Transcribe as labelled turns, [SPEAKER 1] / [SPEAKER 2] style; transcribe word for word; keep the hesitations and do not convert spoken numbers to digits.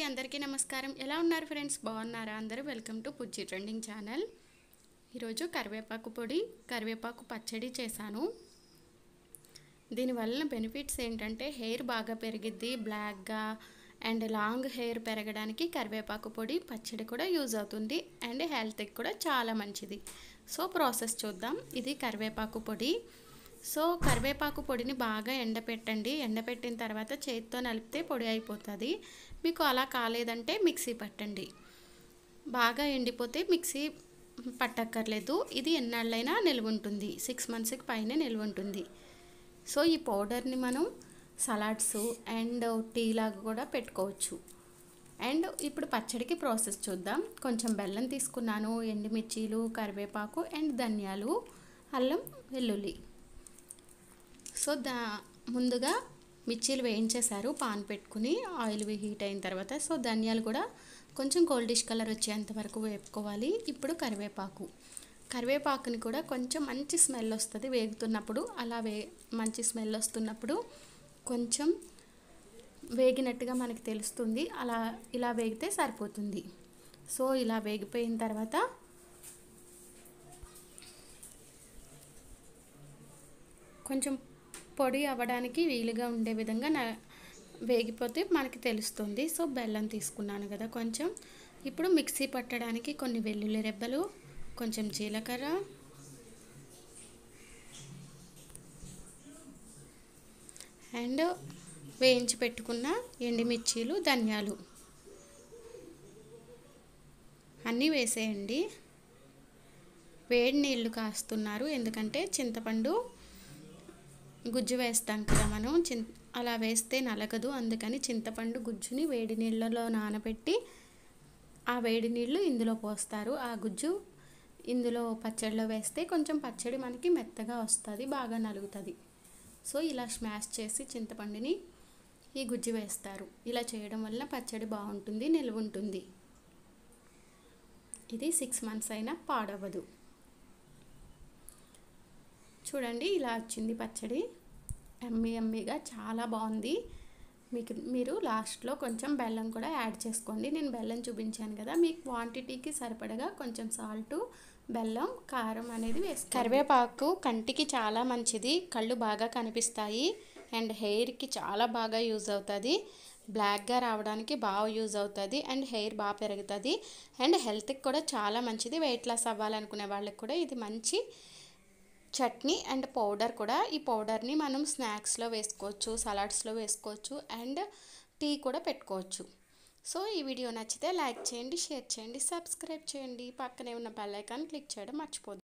[SPEAKER 1] అందరికీ నమస్కారం. ఎలా ఉన్నారు ఫ్రెండ్స్? బాగున్నారా అందరూ? Welcome to Pujji trending channel. ఈరోజు కరివేపాకు పొడి, కరివేపాకు పచ్చడి చేశాను. దీనివల్ల బెనిఫిట్స్ ఏంటంటే హెయిర్ బాగా పెరిగిద్ది, బ్లాక్గా అండ్ లాంగ్ హెయిర్ పెరగడానికి కరివేపాకు పొడి పచ్చడి కూడా యూజ్ అవుతుంది అండ్ హెల్త్కి కూడా చాలా మంచిది. సో ప్రాసెస్ చూద్దాం. ఇది కరివేపాకు పొడి. సో కరివేపాకు పొడిని బాగా ఎండపెట్టండి. ఎండపెట్టిన తర్వాత చేతితో నలిపితే పొడి అయిపోతుంది. మీకు అలా కాలేదంటే మిక్సీ పట్టండి. బాగా ఎండిపోతే మిక్సీ పట్టక్కర్లేదు. ఇది ఎన్నాళ్ళైనా నిల్వ ఉంటుంది, సిక్స్ మంత్స్కి పైన నిల్వ ఉంటుంది. సో ఈ పౌడర్ని మనం సలాడ్స్ అండ్ టీ లాగా కూడా పెట్టుకోవచ్చు. అండ్ ఇప్పుడు పచ్చడికి ప్రాసెస్ చూద్దాం. కొంచెం బెల్లం తీసుకున్నాను, ఎండుమిర్చీలు, కరివేపాకు అండ్ ధనియాలు, అల్లం వెల్లుల్లి. సో దా ముందుగా మిర్చీలు వేయించేశారు పాన్ పెట్టుకుని, ఆయిల్ హీట్ అయిన తర్వాత. సో ధనియాలు కూడా కొంచెం గోల్డిష్ కలర్ వచ్చేంత వరకు వేపుకోవాలి. ఇప్పుడు కరివేపాకు కరివేపాకుని కూడా కొంచెం మంచి స్మెల్ వస్తుంది వేగుతున్నప్పుడు. అలా వే మంచి స్మెల్ వస్తున్నప్పుడు కొంచెం వేగినట్టుగా మనకి తెలుస్తుంది. అలా ఇలా వేగితే సరిపోతుంది. సో ఇలా వేగిపోయిన తర్వాత కొంచెం పొడి అవ్వడానికి వీలుగా ఉండే విధంగా నా వేగిపోతే మనకి తెలుస్తుంది. సో బెల్లం తీసుకున్నాను కదా కొంచెం. ఇప్పుడు మిక్సీ పట్టడానికి కొన్ని వెల్లుల్లి రెబ్బలు, కొంచెం జీలకర్ర, అండ్ వేయించి పెట్టుకున్న ఎండుమిర్చీలు, ధనియాలు అన్నీ వేసేయండి. వేడి నీళ్ళు కాస్తున్నారు, ఎందుకంటే చింతపండు గుజ్జు వేస్తాం కదా మనం. చిన్ అలా వేస్తే నలగదు, అందుకని చింతపండు గుజ్జుని వేడి నీళ్ళలో నానబెట్టి ఆ వేడి నీళ్ళు ఇందులో పోస్తారు. ఆ గుజ్జు ఇందులో పచ్చడిలో వేస్తే కొంచెం పచ్చడి మనకి మెత్తగా వస్తుంది, బాగా నలుగుతుంది. సో ఇలా స్మాష్ చేసి చింతపండుని ఈ గుజ్జు వేస్తారు. ఇలా చేయడం వల్ల పచ్చడి బాగుంటుంది, నిల్వ ఉంటుంది. ఇది సిక్స్ మంత్స్ అయినా పాడవదు. చూడండి ఇలా వచ్చింది పచ్చడి. ఎమ్మీ ఎమ్మీగా చాలా బాగుంది. మీకు మీరు లాస్ట్లో కొంచెం బెల్లం కూడా యాడ్ చేసుకోండి. నేను బెల్లం చూపించాను కదా, మీ క్వాంటిటీకి సరిపడగా కొంచెం సాల్ట్, బెల్లం, కారం అనేది వేసుకోండి. కరివేపాకు కంటికి చాలా మంచిది, కళ్ళు బాగా కనిపిస్తాయి అండ్ హెయిర్కి చాలా బాగా యూజ్ అవుతుంది. బ్లాక్గా రావడానికి బాగా యూజ్ అవుతుంది అండ్ హెయిర్ బాగా పెరుగుతుంది అండ్ హెల్త్కి కూడా చాలా మంచిది. వెయిట్ లాస్ అవ్వాలనుకునే వాళ్ళకి కూడా ఇది మంచి చట్నీ అండ్ పౌడర్ కూడా. ఈ పౌడర్ని మనం స్నాక్స్లో వేసుకోవచ్చు, సలాడ్స్లో వేసుకోవచ్చు అండ్ టీ కూడా పెట్టుకోవచ్చు. సో ఈ వీడియో నచ్చితే లైక్ చేయండి, షేర్ చేయండి, సబ్స్క్రైబ్ చేయండి. పక్కనే ఉన్న బెల్ ఐకాన్ క్లిక్ చేయడం మర్చిపోద్దు.